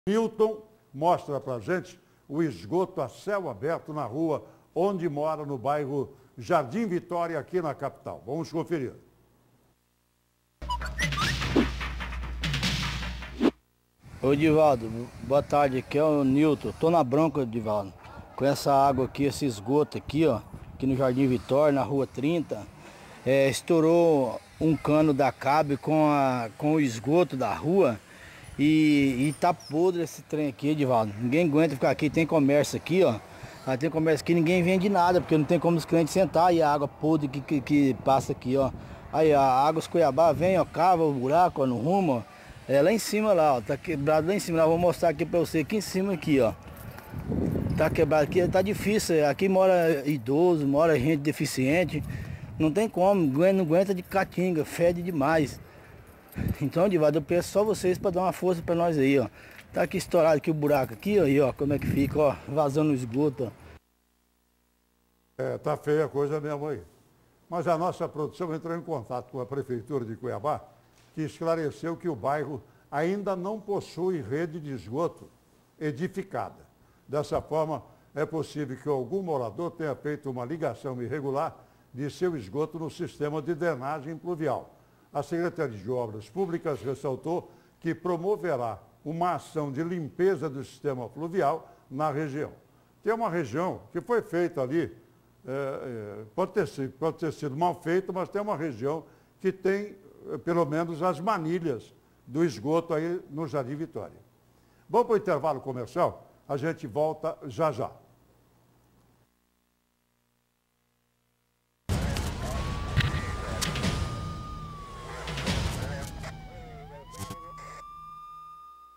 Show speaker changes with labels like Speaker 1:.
Speaker 1: Milton mostra para a gente o esgoto a céu aberto na rua onde mora, no bairro Jardim Vitória, aqui na capital. Vamos conferir.
Speaker 2: Oi, Divaldo, boa tarde, aqui é o Nilton. Tô na bronca, Divaldo, com essa água aqui, esse esgoto aqui, ó, aqui no Jardim Vitória, na rua 30. Estourou um cano da Cabe com o esgoto da rua e tá podre esse trem aqui, Divaldo. Ninguém aguenta ficar aqui, tem comércio aqui, ó. Tem comércio aqui, ninguém vende nada, porque não tem como os clientes sentar, e a água podre que passa aqui, ó. Aí a Águas Cuiabá vem, ó, cava o buraco, ó, no rumo, ó. Lá em cima lá, ó, tá quebrado lá em cima, lá, vou mostrar aqui pra você, aqui em cima aqui, ó. Tá quebrado aqui, tá difícil, aqui mora idoso, mora gente deficiente, não tem como, não aguenta de caatinga, fede demais. Então, Divaldo, eu peço só vocês para dar uma força para nós aí, ó. Tá aqui estourado aqui o buraco aqui, ó, aí, ó, como é que fica, ó, vazando o esgoto, ó.
Speaker 1: Tá feia a coisa mesmo aí. Mas a nossa produção entrou em contato com a Prefeitura de Cuiabá, que esclareceu que o bairro ainda não possui rede de esgoto edificada. Dessa forma, é possível que algum morador tenha feito uma ligação irregular de seu esgoto no sistema de drenagem pluvial. A Secretaria de Obras Públicas ressaltou que promoverá uma ação de limpeza do sistema fluvial na região. Tem uma região que foi feita ali, pode ter sido mal feito, mas tem uma região que tem, pelo menos, as manilhas do esgoto aí no Jardim Vitória. Vamos para o intervalo comercial, a gente volta já já.